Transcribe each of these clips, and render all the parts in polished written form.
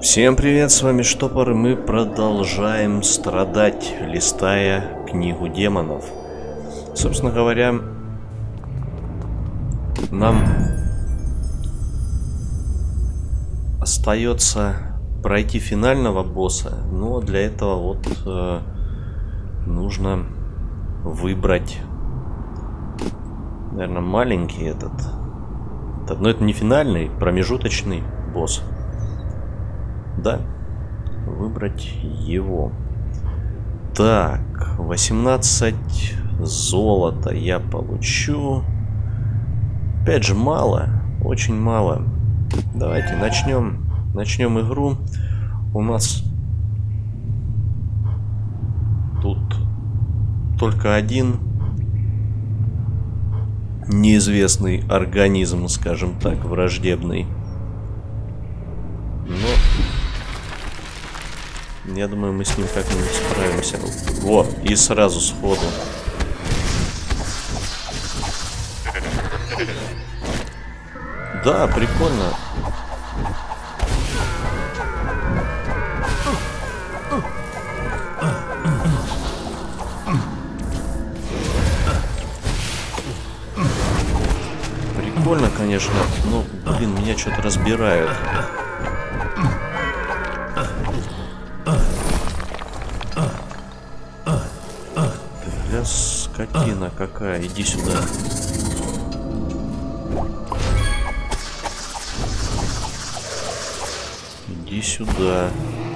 Всем привет, с вами Штопор, и мы продолжаем страдать, листая книгу демонов. Собственно говоря, нам остается пройти финального босса, но для этого вот нужно выбрать, наверное, маленький этот. Но это не финальный, промежуточный босс. Да, выбрать его. Так, 18 золота я получу. Опять же, мало, очень мало. Давайте начнем игру. У нас тут только один неизвестный организм, скажем так, враждебный. Но я думаю, мы с ним как-нибудь справимся. Вот, и сразу сходу. Да, прикольно. Прикольно, конечно, но, блин, меня что-то разбирают. Скотина какая, иди сюда. Иди сюда.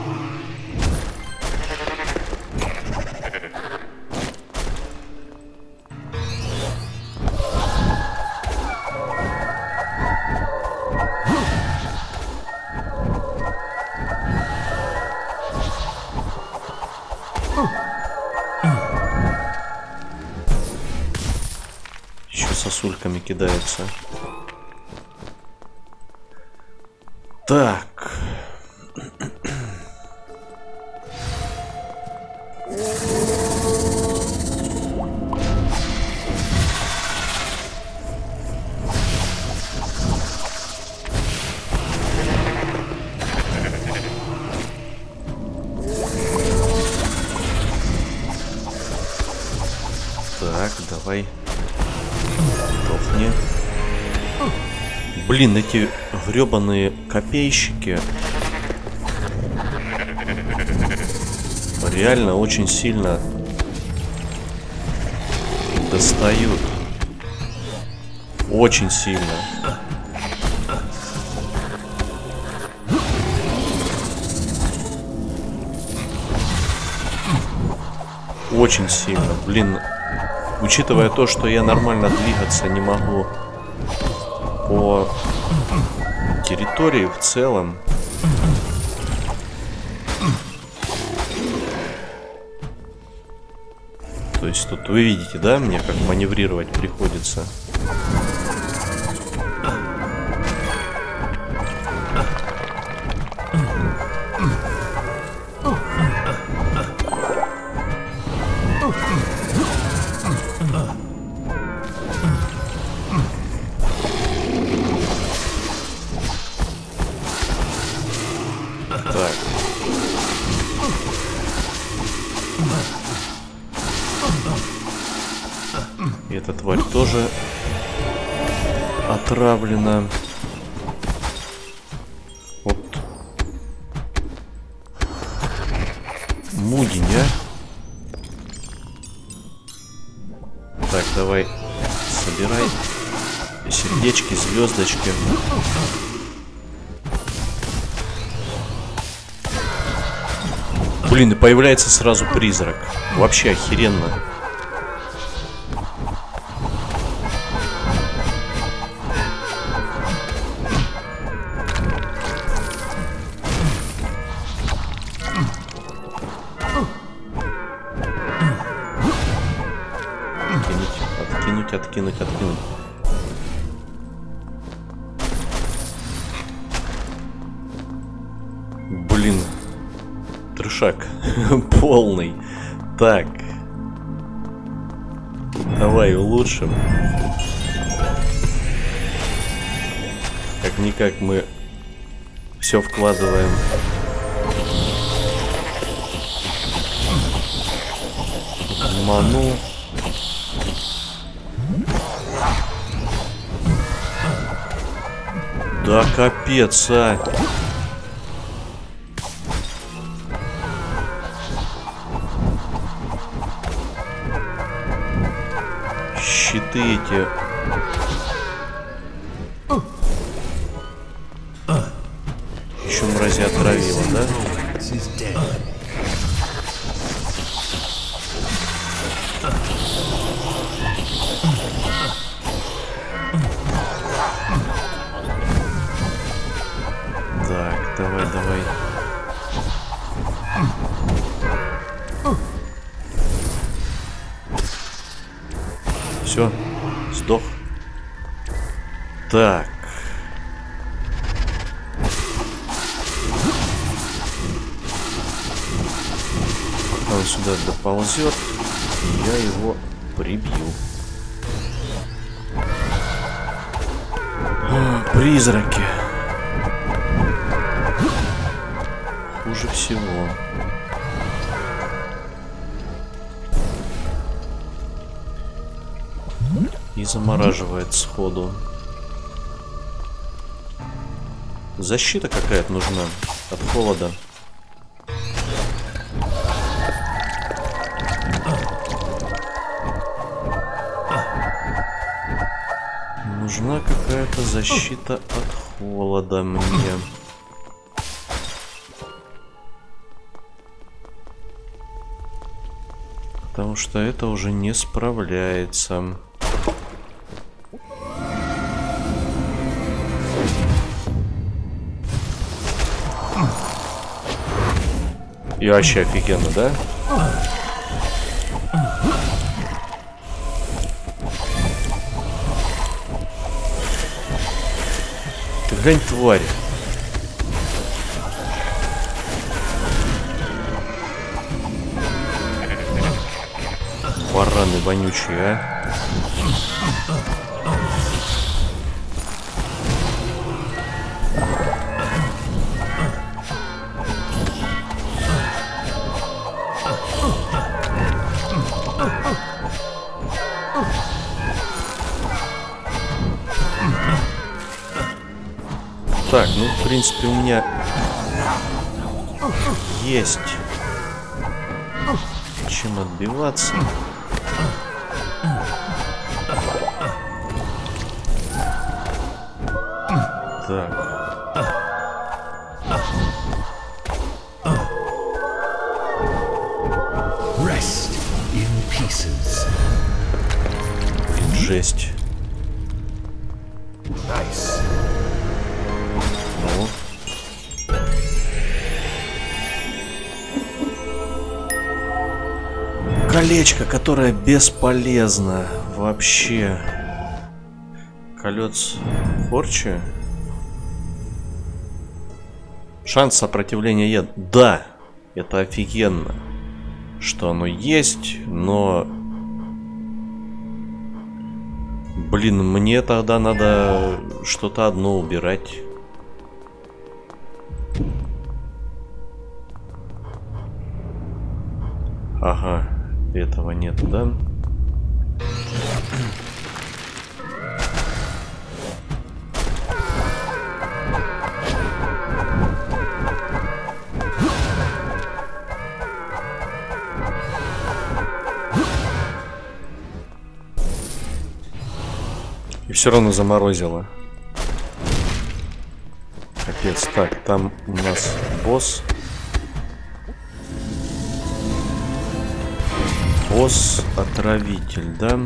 Сосульками кидается. Так. Так, давай. Топни. Блин, эти гребаные копейщики реально очень сильно достают. Очень сильно. Очень сильно. Блин. Учитывая то, что я нормально двигаться не могу по территории в целом. То есть тут вы видите, да, мне как маневрировать приходится. И эта тварь тоже отравлена. Вот. Мудень, а? Так, давай собирай сердечки, звездочки. Блин, и появляется сразу призрак. Вообще охеренно. Откинуть. Блин. Трешак. Полный. Так. Давай улучшим. Как-никак мы все вкладываем ломану. Да капец, а! Щиты эти. Еще мрази отравила, да? Так, давай, давай. Все, сдох. Так. Он сюда доползет, и я его прибью. Призраки. Хуже всего. И замораживает сходу. Защита какая-то нужна от холода. Нужна какая-то защита от холода мне. Потому что это уже не справляется. И вообще офигенно, да? Ты глянь, тварь. Бараны вонючие, а? Так, ну, в принципе, у меня есть чем отбиваться. Так. Rest in pieces. Жесть. Nice. Ну. Колечко, которое бесполезно вообще. Колец порчи. Шанс сопротивления яда. Да, это офигенно, что оно есть, но... Блин, мне тогда надо что-то одно убирать. Ага, этого нет, да? И все равно заморозило. Капец. Так, там у нас босс. Босс-отравитель, да?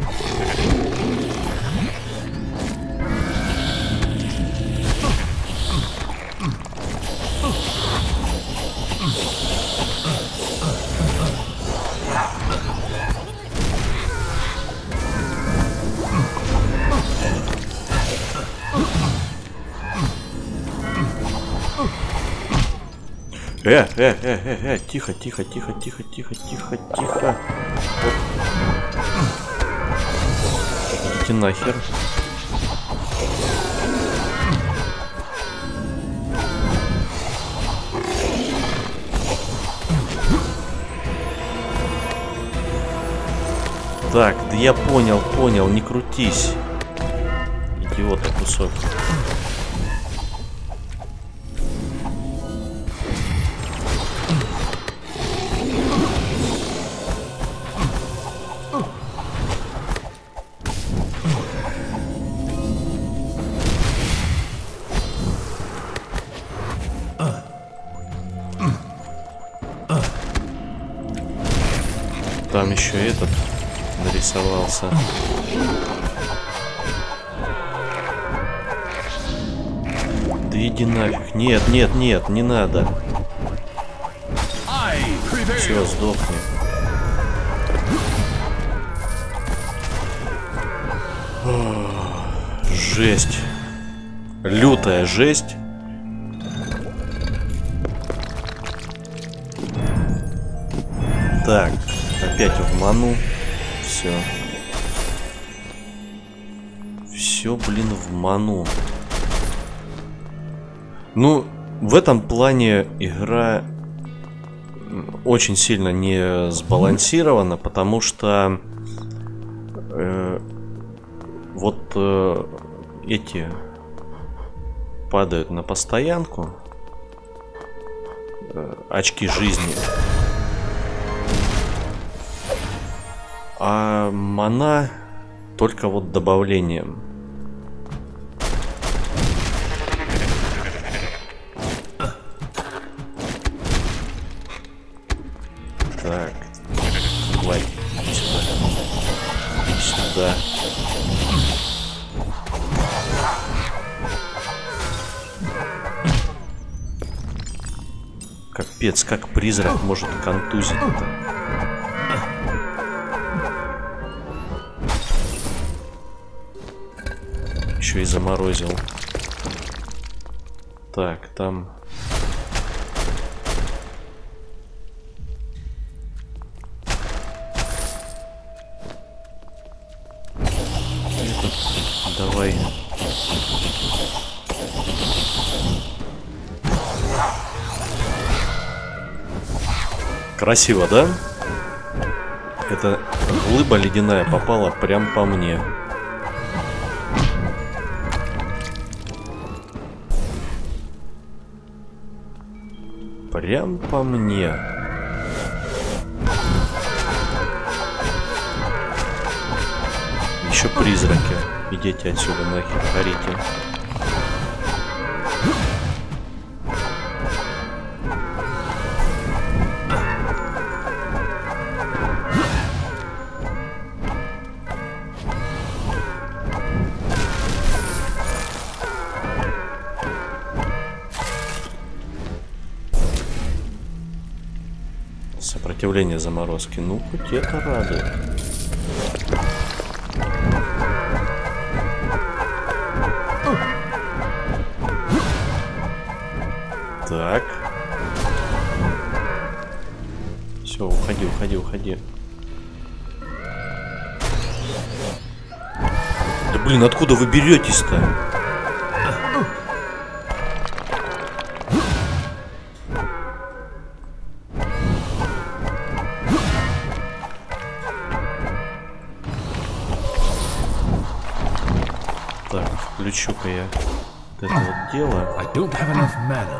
Тихо, тихо, тихо, тихо, тихо, тихо, тихо. Вот. Идите нахер. Так, да я понял, не крутись. Идиота кусок. Там еще этот нарисовался. Да иди нафиг. Нет, не надо. Все, сдохни. Жесть. Лютая жесть. Так, опять в ману. Все. Все, блин, в ману. Ну, в этом плане игра очень сильно не сбалансирована, потому что эти падают на постоянку, очки жизни, а мана только вот добавлением. Так, тварь, иди сюда. Иди сюда. Капец, как призрак может контузить-то? Еще и заморозил. Так, там... Давай. Красиво, да? Эта глыба ледяная попала прям по мне. Прям по мне. Еще призраки. Идите отсюда, нахер, горите. Сопротивление заморозки. Ну, хоть это радует. Так. Все, уходи, уходи, уходи. Да блин, откуда вы беретесь-то? Так, включу-ка я вот это вот дело. I don't have enough mana.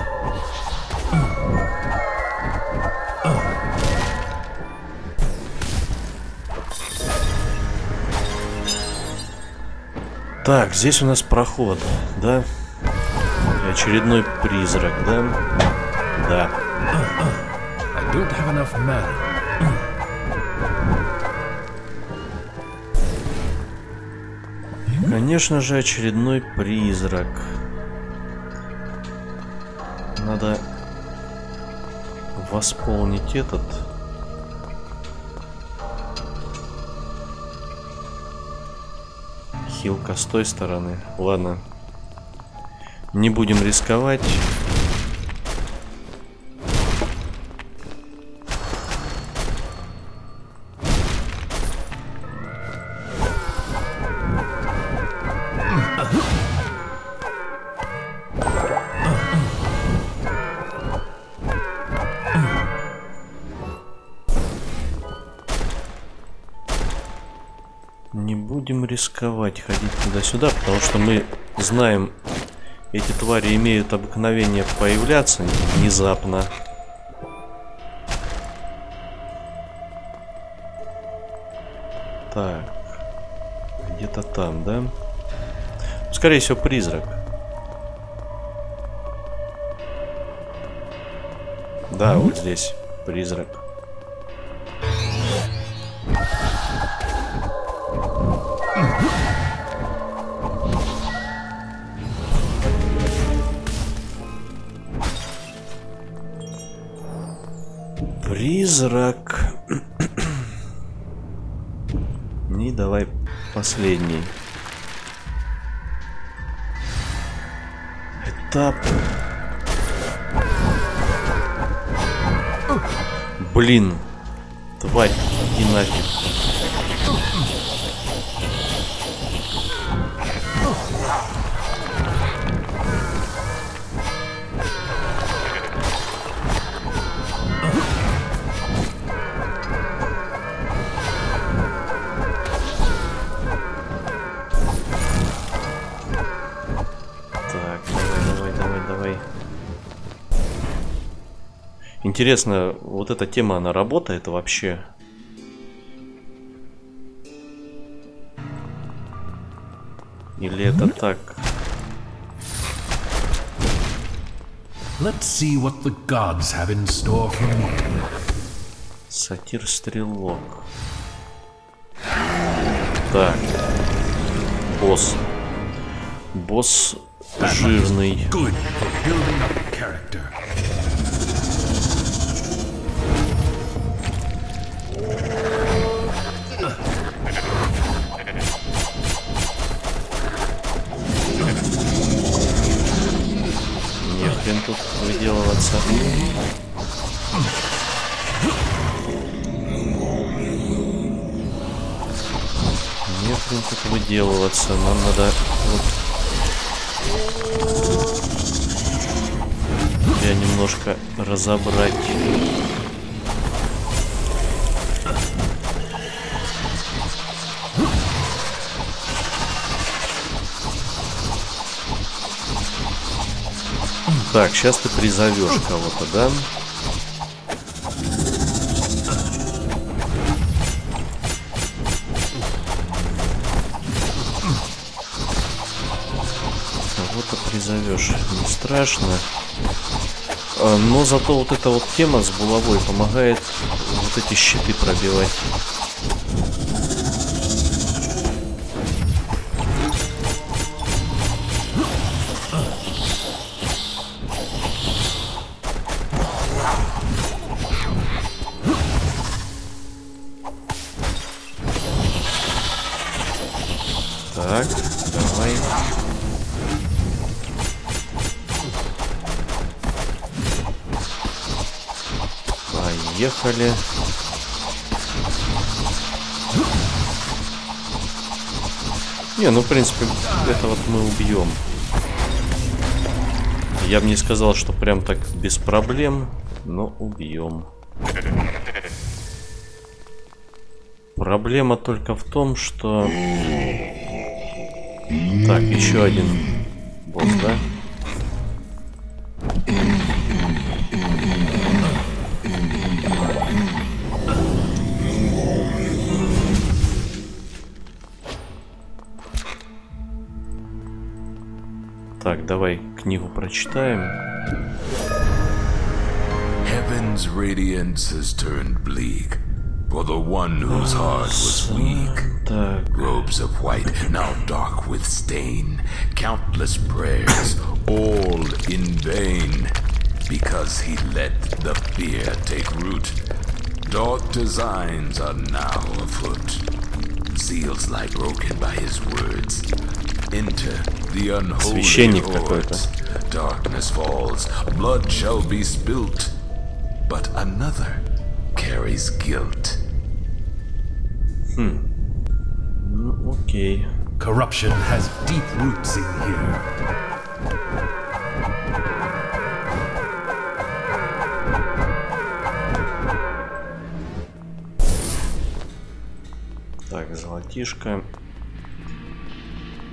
Так, здесь у нас проход, да? И очередной призрак, да? Да. I don't have enough mana. Конечно же, очередной призрак. Надо восполнить этот. Хилка с той стороны. Ладно. Не будем рисковать. будем рисковать ходить туда-сюда, потому что мы знаем, эти твари имеют обыкновение появляться внезапно. Так, где-то там, да? Скорее всего, призрак. Да, вот здесь призрак. Призрак. И давай последний этап. Блин, тварь, иди нафиг. Интересно, вот эта тема, она работает вообще? Или это так? Let's see what the gods have in store for me. Сатир-стрелок. Так. Босс. Босс жирный. Good for building up character. Не хрен тут выделываться. Не хрен тут выделываться. Нам надо вот тебя немножко разобрать. Так, сейчас ты призовешь кого-то, да? Кого-то призовешь, не страшно. Но зато вот эта вот тема с булавой помогает вот эти щиты пробивать. Так, давай. Поехали. Не, ну в принципе, это вот мы убьем. Я бы не сказал, что прям так без проблем, но убьем. Проблема только в том, что... Так, еще один босс, да? Так, давай книгу прочитаем. Heaven's radiance has turned bleak. For the one whose heart was weak, robes of white, now dark with stain, countless prayers, all in vain, because he let the fear take root. Dark designs are now afoot, seals lie broken by his words. Enter the unholy hordes. Darkness falls, blood shall be spilt, but another carries guilt. Ну, окей. Corruption has deep roots in here. Так, золотишко.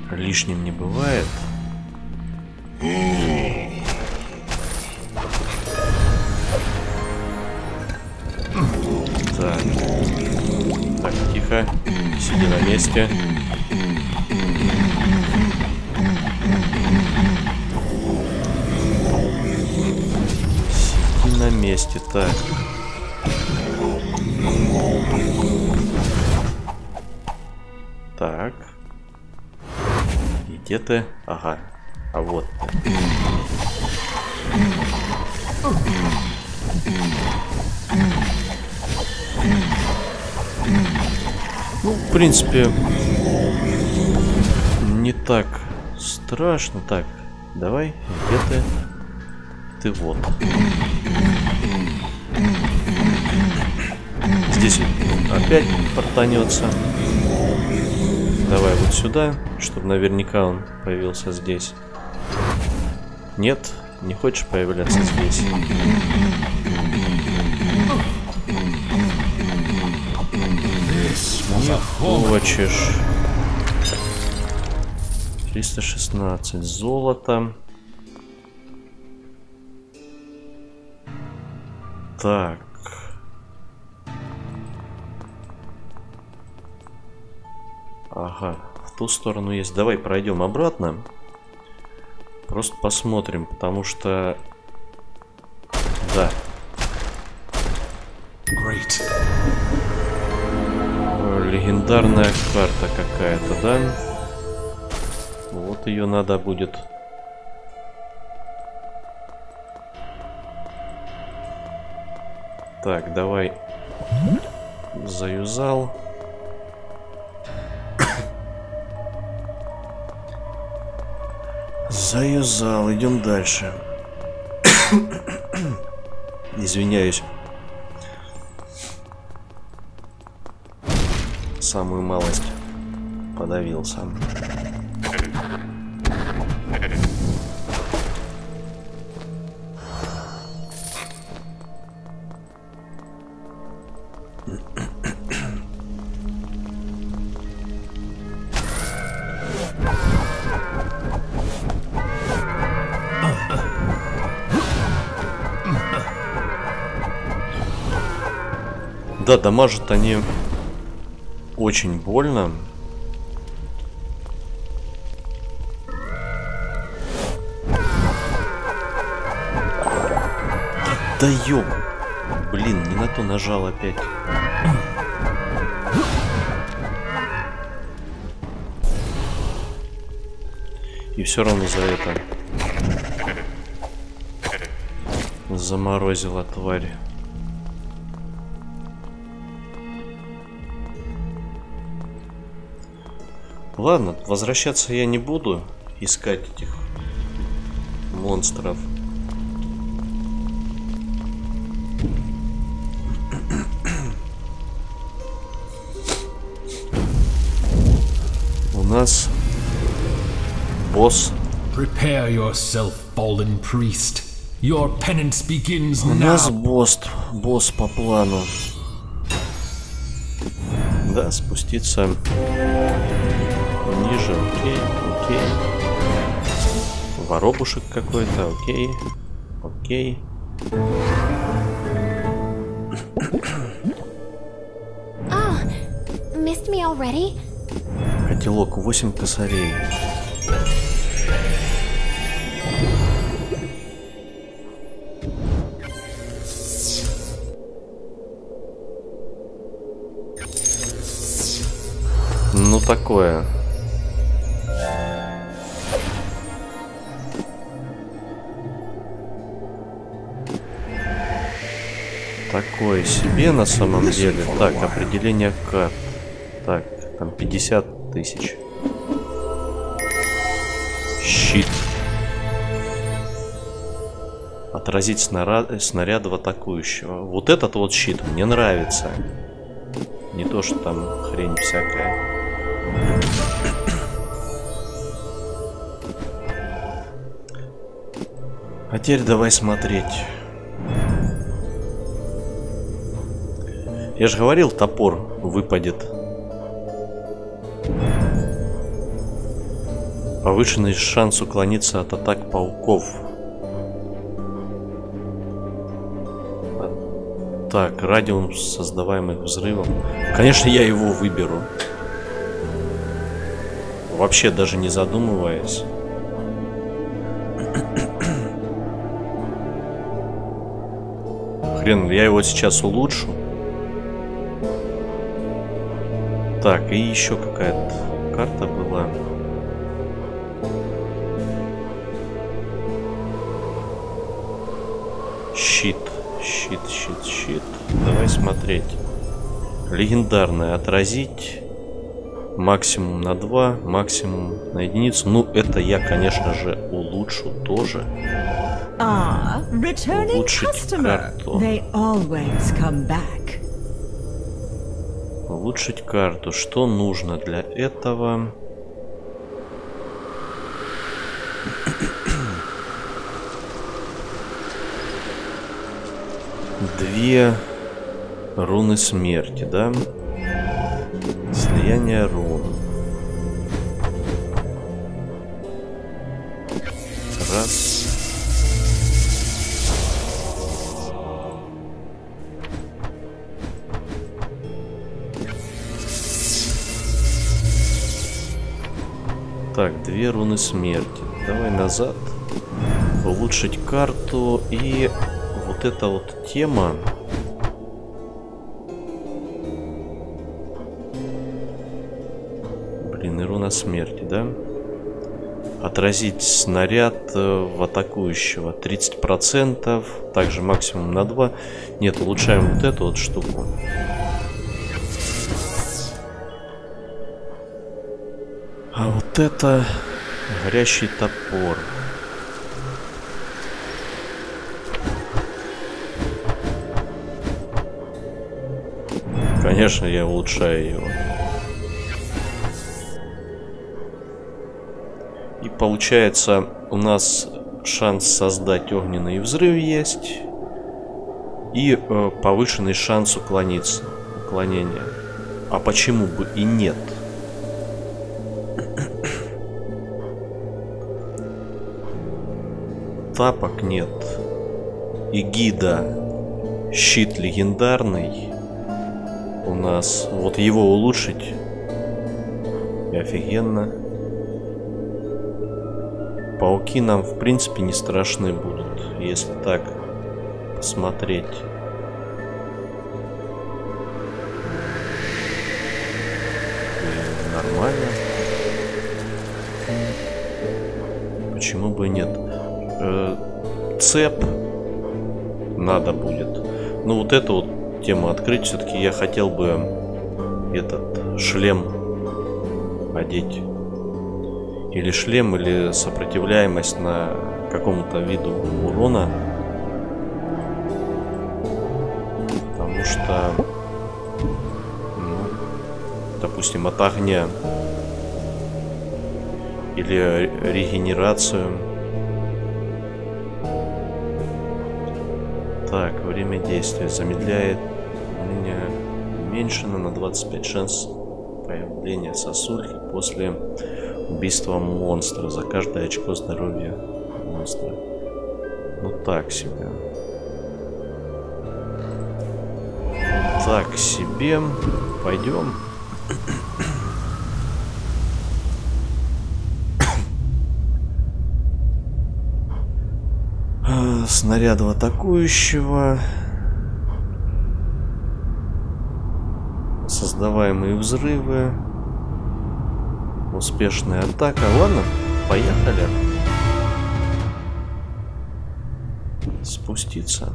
Лишним не бывает. Так. Так, тихо. Сиди на месте. Сиди на месте. Так. Так. И где ты? Ага. А вот ты. Ну, в принципе, не так страшно. Так, давай, где ты? Ты вот. Здесь опять портанется. Давай вот сюда, чтобы наверняка он появился здесь. Нет, не хочешь появляться здесь? Не хочешь. 316 золота. Так. Ага, в ту сторону есть. Давай пройдем обратно. Просто посмотрим, потому что... Да. Great. Легендарная карта какая-то, да? Вот ее надо будет... Так, давай. Заюзал. Заюзал. Идем дальше. Извиняюсь. Самую малость подавился. Да, дамажат они очень больно. Да ёб... Блин, не на то нажал опять. И все равно за это заморозила тварь. Ладно, возвращаться я не буду, искать этих монстров. У нас босс. Prepare yourself, fallen priest. Your penance begins У now. нас босс по плану. Да, спуститься ниже, окей. Воробушек какой-то, окей. Missed me already? Котелок, 8 косарей. Ну такое. Такое себе на самом деле. Так, определение карт. Так, там 50 тысяч. Щит. Отразить снаряд в атакующего. Вот этот вот щит мне нравится. Не то, что там хрень всякая. А теперь давай смотреть. Я же говорил, топор выпадет. Повышенный шанс уклониться от атак пауков. Так, радиус создаваемых взрывов. Конечно, я его выберу. Вообще даже не задумываясь. Хрен, я его сейчас улучшу. Так, и еще какая-то карта была. Щит. Щит. Давай смотреть. Легендарная. Отразить. Максимум на 2, максимум на 1. Ну, это я, конечно же, улучшу тоже. Улучшить карту. Улучшить карту. Что нужно для этого? Две руны смерти, да? Слияние рун. Раз. Так, две руны смерти. Давай назад. Улучшить карту. И вот эта вот тема. Блин, и руна смерти, да? Отразить снаряд в атакующего 30%. Также максимум на 2. Нет, улучшаем вот эту вот штуку. А вот это горящий топор. Конечно, я улучшаю его. И получается, у нас шанс создать огненный взрыв есть. И повышенный шанс уклониться. Уклонение. А почему бы и нет? Тапок нет. Эгида. Щит легендарный. У нас. Вот его улучшить. И офигенно. Пауки нам, в принципе, не страшны будут, если так посмотреть. И нормально. Почему бы и нет? Цеп надо будет. Ну, вот эту вот тему открыть. Все-таки я хотел бы этот шлем одеть. Или шлем, или сопротивляемость на какому-то виду урона. Потому что, ну, допустим, от огня. Или регенерацию. Так, время действия замедляет. У меня уменьшено на 25 шанс появления сосульки после убийства монстра за каждое очко здоровья монстра. Ну так себе. Так себе. Пойдем. Снаряд атакующего. Создаваемые взрывы. Успешная атака. Ладно, поехали. Спуститься.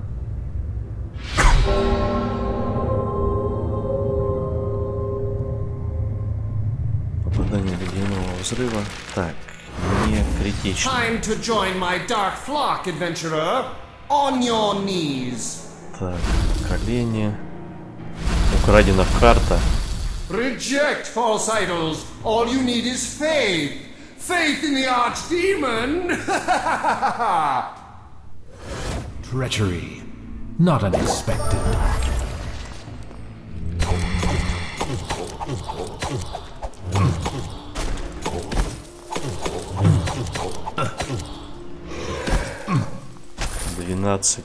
Попадание ледяного взрыва. Так, не критично. Time to join my dark flock, adventurer. On your knees. Так, колени. Украдена карта. Reject false idols. All you need is faith. Faith in the archdemon. Treachery. Not unexpected. 12.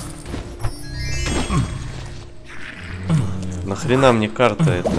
Нахрена мне карта эта?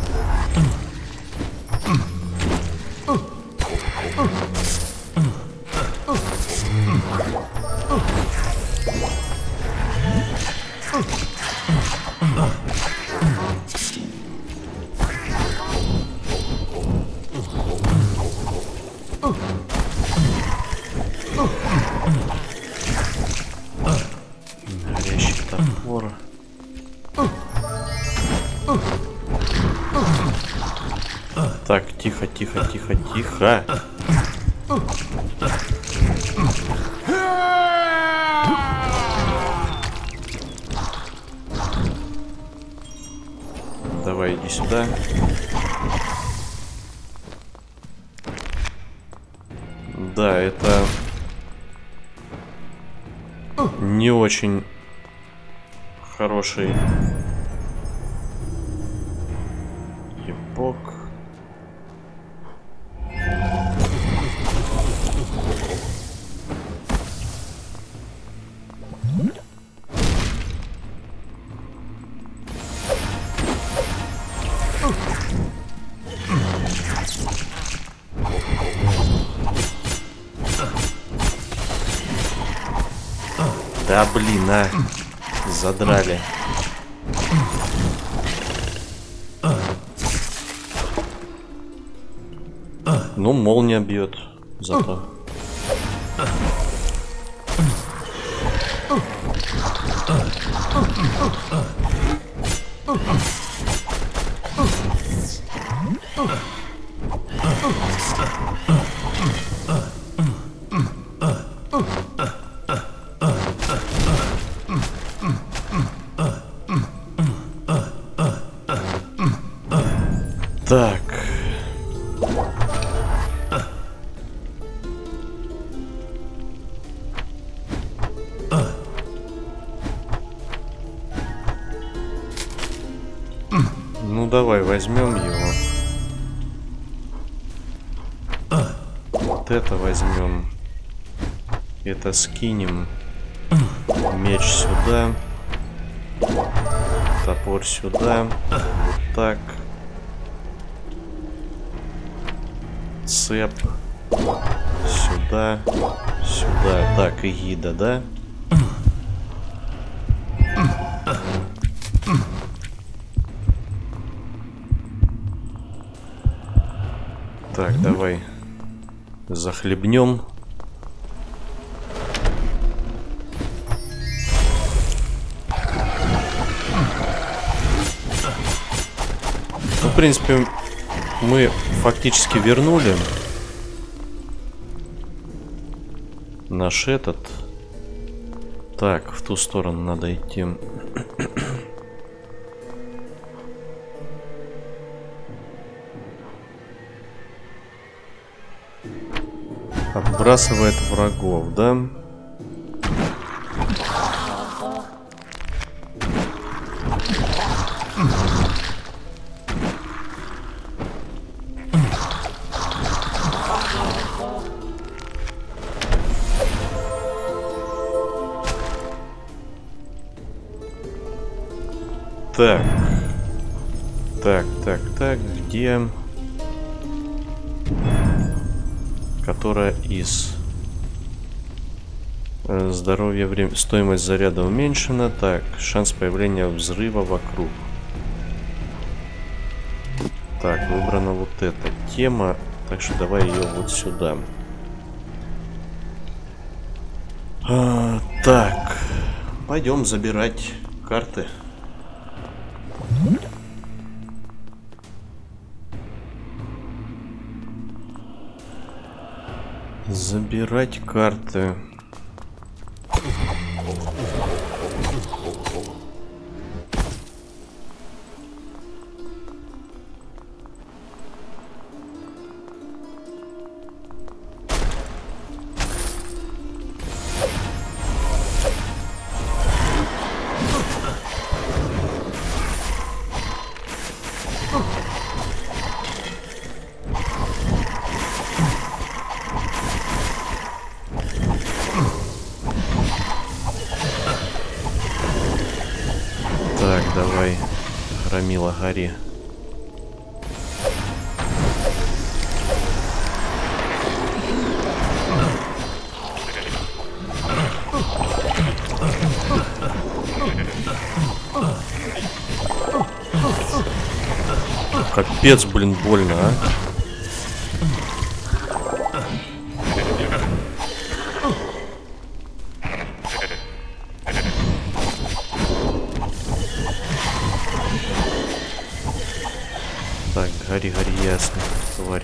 Горящий топор. Так, тихо, тихо, тихо, тихо. Давай, иди сюда. Да, это не очень хороший епок. Да блин, а, задрали. Ну, молния бьет зато. Так. Ну давай возьмем его. Вот это возьмем. Это скинем. Меч сюда. Топор сюда. Вот так. Цеп. Сюда. Сюда. Так, и гида, да? Так, давай захлебнем. Ну, в принципе, мы фактически вернули наш этот. Так, в ту сторону надо идти. Отбрасывает врагов, да? Так. Так, где? Которая из здоровья, время, стоимость заряда уменьшена. Так, шанс появления взрыва вокруг. Так, выбрана вот эта тема, так что давай ее вот сюда. Так, пойдем забирать карты. Забирать карты. громила, гори. Капец, блин, больно, а. Так, гори, ясно, тварь.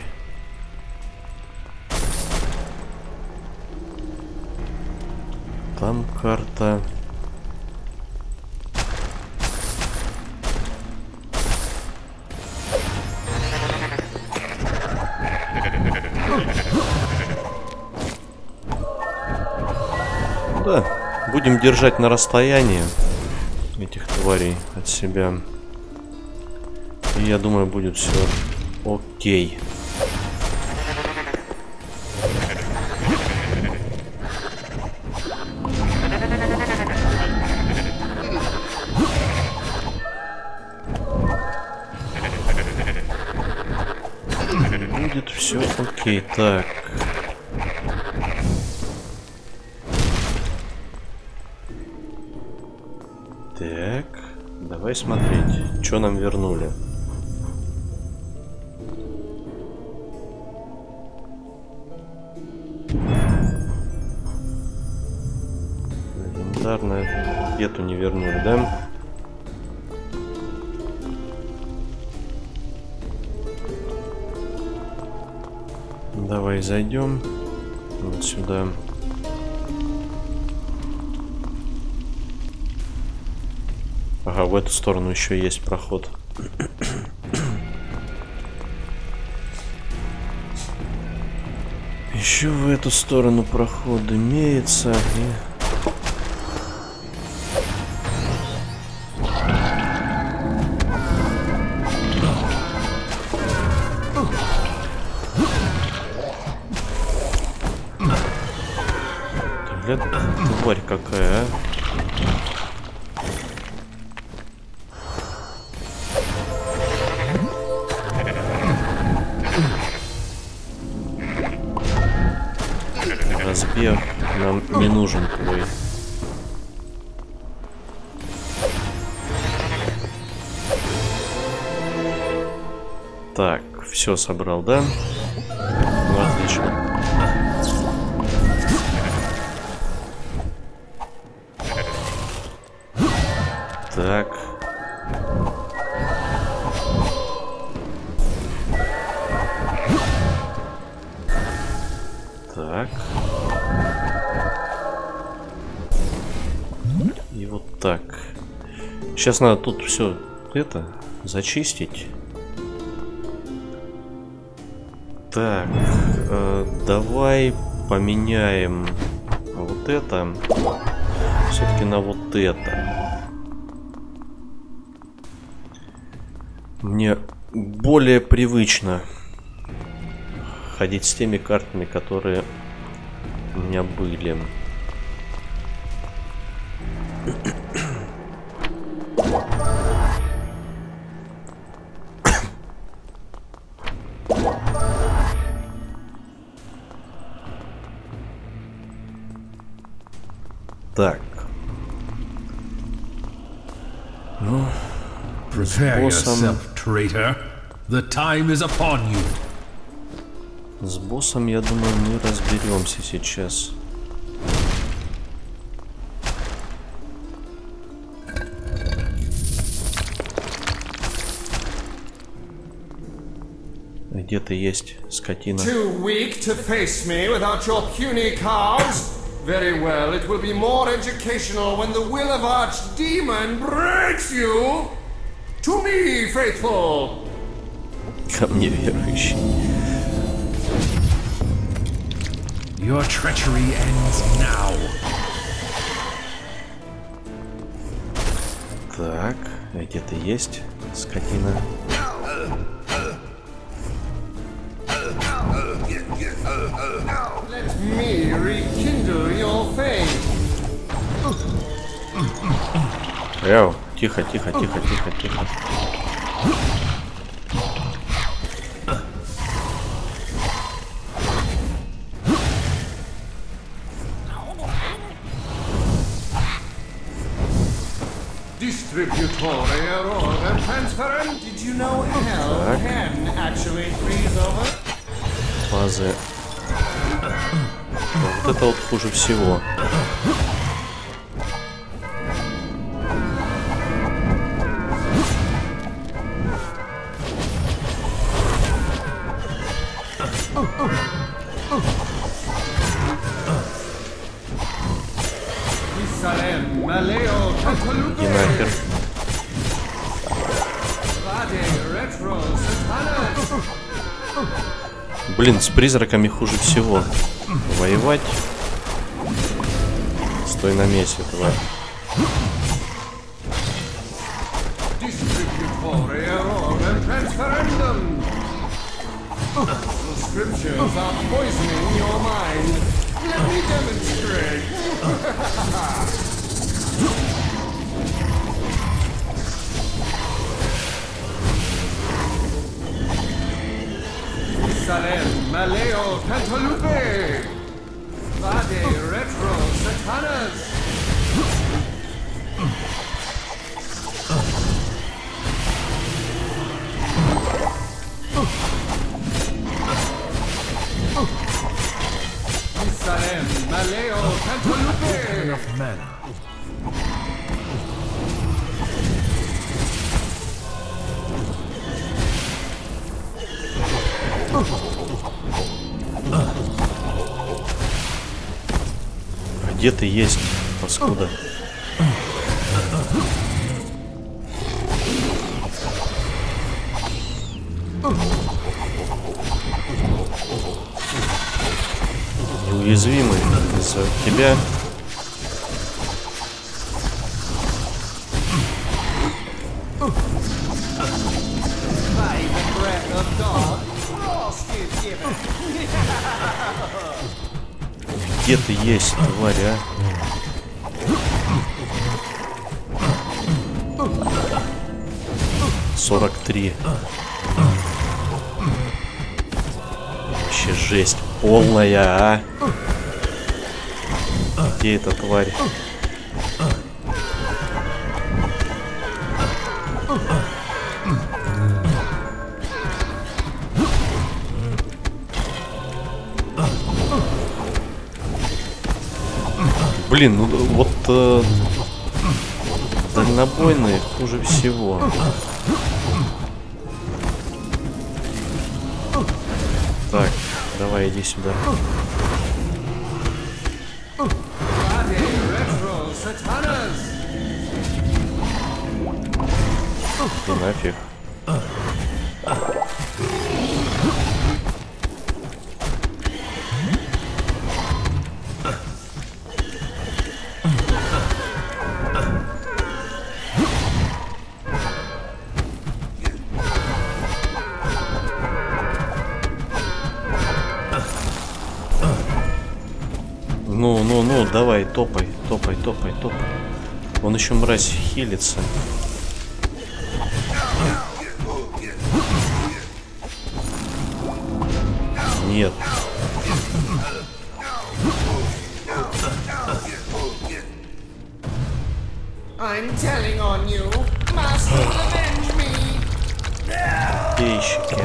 Там карта. Да, будем держать на расстоянии этих тварей от себя. И я думаю, будет все окей. Будет все окей. Так. Так, давай смотреть, что нам вернули. Легендарная. Эту не вернули, да? Давай зайдем вот сюда. Ага, в эту сторону еще есть проход. Еще в эту сторону проход имеется. Бля, тварь какая, а? Разбег нам не нужен твой. Так, все собрал, да? Ну, отлично. Так. Так. И вот так. Сейчас надо тут все это зачистить. Так, давай поменяем вот это все-таки на вот это. Мне более привычно ходить с теми картами, которые у меня были. Так. Ну, Prepare yourself, traitor. The time is upon you. С боссом, я думаю, мы разберемся сейчас. Где-то есть скотина. Too weak to face me without your puny cards? Very well, it will be more educational when the will of Archdemon breaks you to me, faithful. Ко мне верующий. Your treachery ends now. Так, где-то есть скотина. Let me rekindle your faith. Тихо, тихо, тихо, тихо, тихо. Distributore order transferent. Did you know hell can actually freeze over? Фазы. Вот это вот хуже всего. Иди нахер. Блин, с призраками хуже всего. Воевать. Стой на месте, тварь. Salem, Maleo, Cantalupe! Vade, Retro, Satanas! Salem, Maleo, Cantalupe! Enough mana. Где ты есть, паскуда? Неуязвимый из-за тебя. Где ты есть, тварь, а? Сорок 43. Вообще жесть полная, а? Где эта тварь? Блин, ну вот дальнобойные хуже всего. Так, давай иди сюда. И нафиг. Ну, давай, топай. Он еще, мразь, хилится. Нет. I'm telling on you. Must avenge me. Пейщики.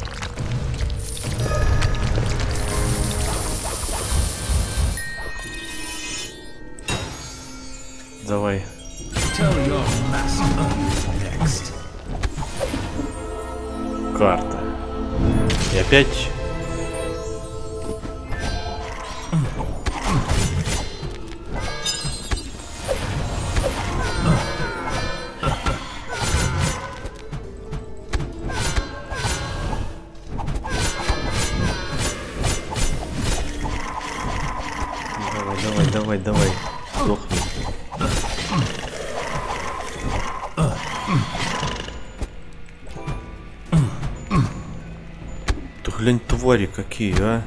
Давай. Карта. И опять. Давай. Сдохни. Да глянь, твари какие, а?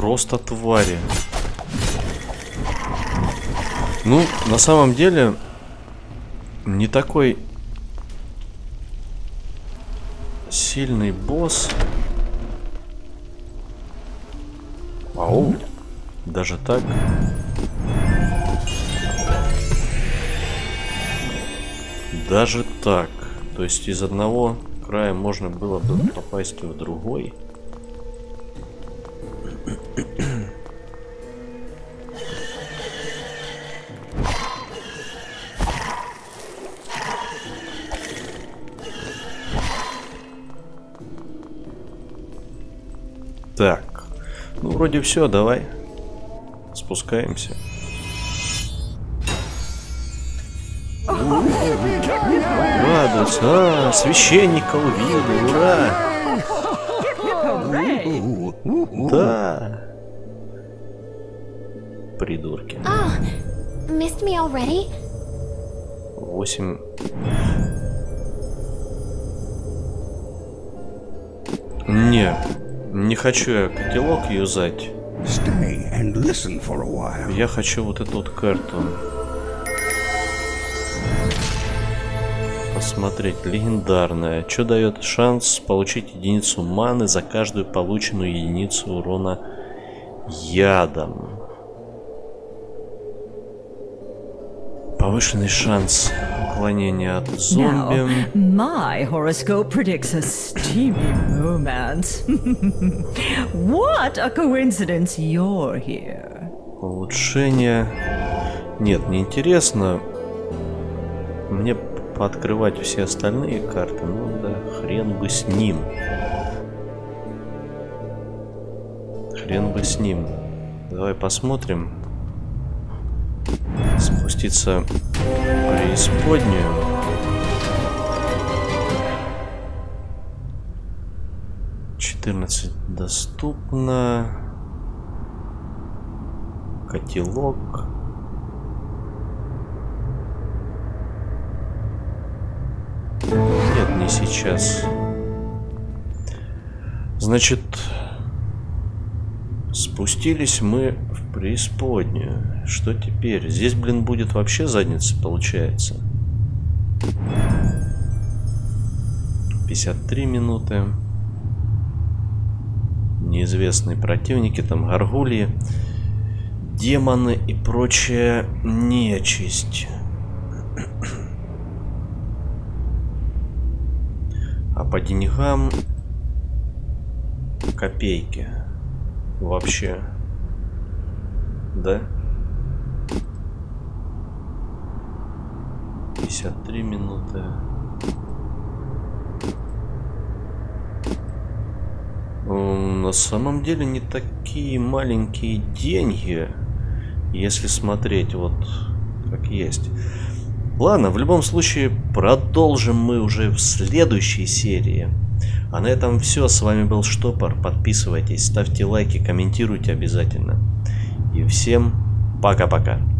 просто твари. Ну, на самом деле, не такой сильный босс. Ау, даже так. Даже так. То есть из одного края можно было бы попасть в другой. Так, ну вроде все, давай спускаемся. Радуется, священника увидел, ура! Да. Придурки. 8. Не хочу я котелок юзать. Я хочу вот эту вот карту посмотреть. Легендарная. Что дает шанс получить единицу маны за каждую полученную единицу урона ядом? Повышенный шанс уклонения от зомби. My horoscope predicts a steamy romance. What a coincidence you're here. Улучшение. Нет, не интересно. Мне пооткрывать все остальные карты. Ну да, хрен бы с ним. Хрен бы с ним. Давай посмотрим. Спуститься в преисподнюю. $14 доступно. Котелок. Нет, не сейчас. Значит, спустились мы в преисподнюю. Что теперь? Здесь, блин, будет вообще задница, получается. 53 минуты. Неизвестные противники, там горгульи, демоны и прочая нечисть. А по деньгам копейки. Вообще. Да? 53 минуты. На самом деле не такие маленькие деньги, если смотреть вот как есть. Ладно, в любом случае продолжим мы уже в следующей серии. А на этом все. С вами был Штопор. Подписывайтесь, ставьте лайки, комментируйте обязательно. И всем пока-пока.